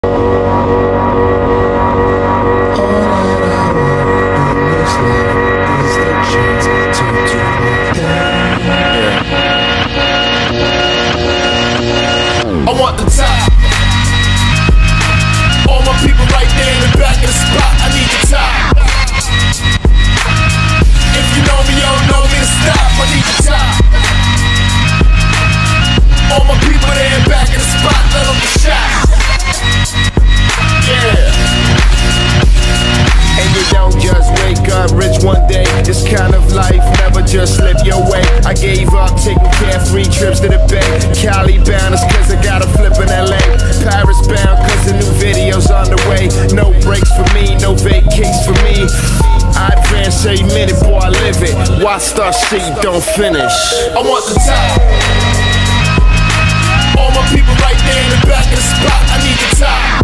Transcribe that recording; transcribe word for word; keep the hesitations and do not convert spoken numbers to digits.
I want the top. All my people right there in the back of the spot, I need the top. If you know me, you don't know me to stop, I need the top. All my people there in the back of the spot, let them get shot. Yeah. And you don't just wake up rich one day. This kind of life never just slip your way. I gave up taking carefree trips to the Bay. Cali bound is cause I got a flip in L A. Paris bound cause the new video's on the way. No breaks for me, no vacates for me. I advance every minute, boy, I live it. Why start shit you don't finish? I want the top. All my people right there in the back of the spot, I need the top.